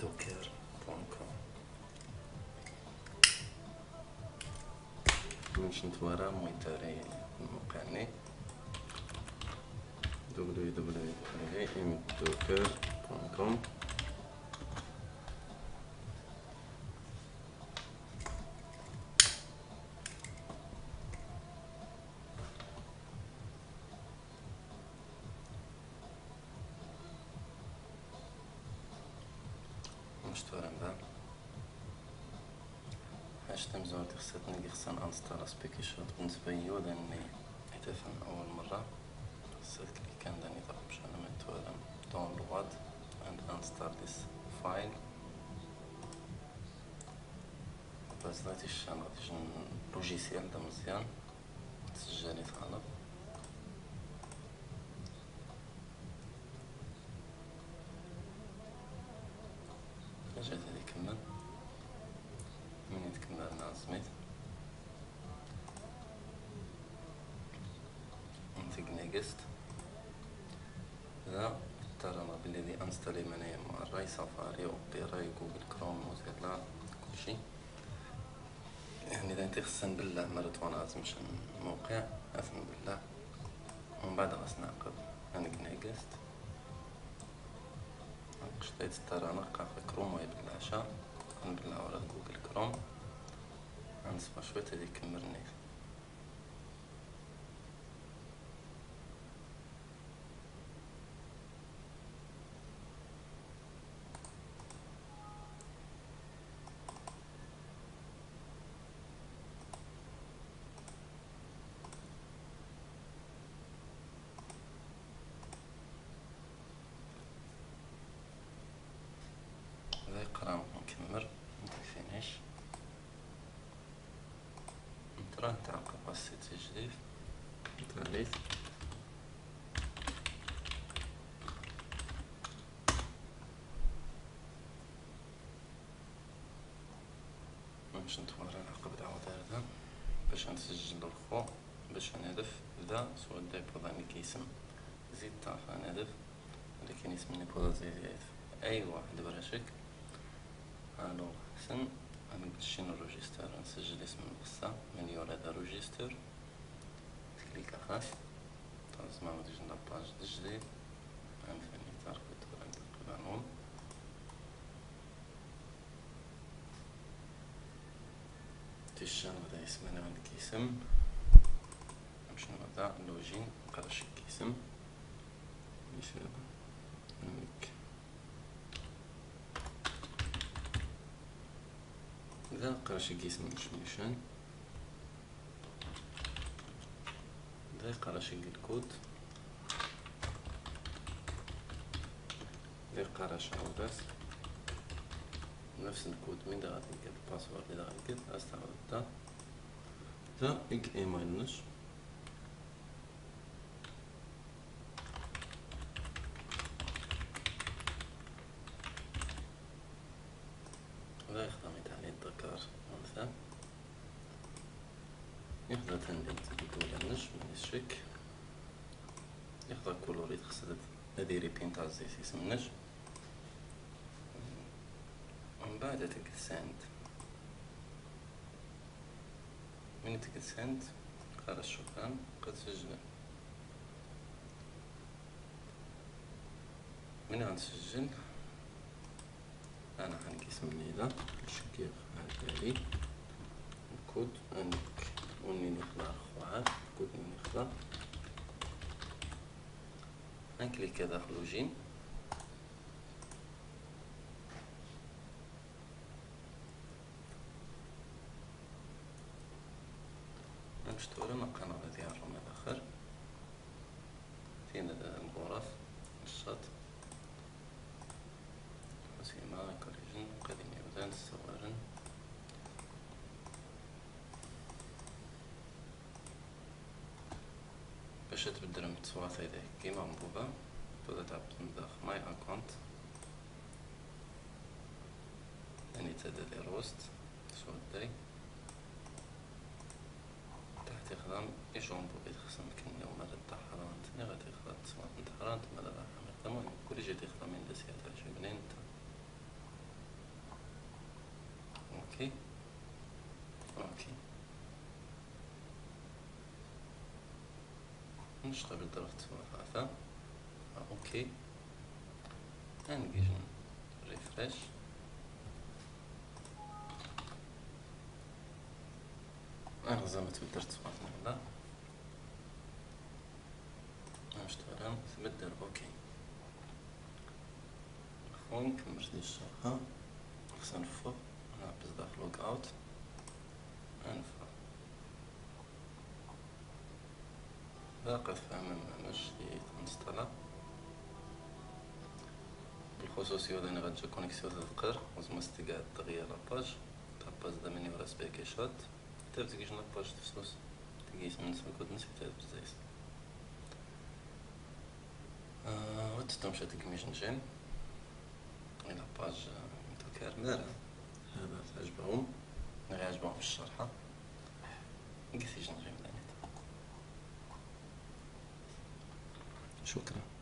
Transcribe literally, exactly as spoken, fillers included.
دوكر بوان كوم. باش نتورا مويتاري الموقعني دبليو دبليو دبليو ام دوكر بوان كوم. مشتورا بقى حاجة تمزور تخصتني خصان انستال سبيكي شوت بالنسبة ليا لاني اتفهم اول مرة خصت كليكان داني طبعا باش انا متورا داونلود and install this file. بس دايتيش انا غاديش لوجيسيال دا مزيان تسجلي طالب جات هادي كمل مني تكمل نازميت نتيك نيكست. لا ترى بلي دي انستالي منايا مع راي سفاري اوبيرا جوجل كروم موزيلا كلشي. يعني اذا انت خصنا بالله مرت وانا لازم الموقع لازم بالله ومن بعد خصنا نعقب هانيك نيكست. شتيت ترى نقع في كروم وهي بالعشاء نبلع ورا جوجل كروم نصبح شوية هادي كمرني. هذا يقرا نكمل فينيش نترى نتعقب على السيت الجديد نتغليث باش نتورى نعقب دعوة هذا باش نسجل الخو باش نهدف ذا سوا ديبو ذا كيسم زيد طافا نهدف ولكن اسم نيبودا زي زيد اي واحد براشك. الو حسن غنمشي نروجيستر نسجل اسم القصة من يورا هذا روجيستر كليك خاص تنزم غادي نجي لاباج جديد غنفني تاركت غنتقلب عنهم تيشان غدا يسمنا عندك اسم نمشي نوضع لوجين نقرا شي كيسم يشوف نمك إذا قرا شي كيسم مشمشان إذا يقرا شي الكود إذا يقرا شي عودات نفس الكود من دا غادي يلقى الباسورد اللي غادي يلقى استعمل دا دا إك إيميل نش ولا يخدم يتعني الذكر مثلا يخدم تندين تقول نش من الشك يخدم كولوريد خصها نديري بين تاع الزيت اسم نش ومن بعد تكت سند من تكت سند خلاص شكرا قد سجل من غنسجل انا غنقيس من هنا نشكل هذا الكود عندك وني نخلع خوات الكود ني نخلع نكليك داخل لوجين نمشتورا القناة ديالهم الاخر فين الغرف الشط سيما كوريجن قديم يوزان الصورن باش تبدل متصوات هيداك كيما مبوبا تبدا تعبد مداخل ماي اكونت يعني تدري روست سوى داي تحت يخدم يشون بوبي تخصم كني ومدى التحرانت ني غادي يخدم تصوات التحرانت مدى الحمد المهم كل جي تخدم من دسيات عشرين انت اوكي اوكي نشتغل ضغط ثلاثة. اوكي انجيج ريفرش. انا زعما تبدلت لا نشتغل تبدل. اوكي خو نكمل ديال الشرحة. خصنا نفوق نعبس داخل لوك اوت نفوق باقي فاهم مش تنستالا بالخصوص يوداني غتجي كونيكسيون تذكر وزما ستيقعد تغيير لاباج لاباج دا مني ولا سبيكي شوت تا تجيش لاباج تفسوس تقيس من سبيك ود نسيت بزاف آه وتتم شاتي كميشن جيم إلى باج متكررة. هذا تعجبهم غير عجبهم الشرحة قيسي جنجيم. شكرا.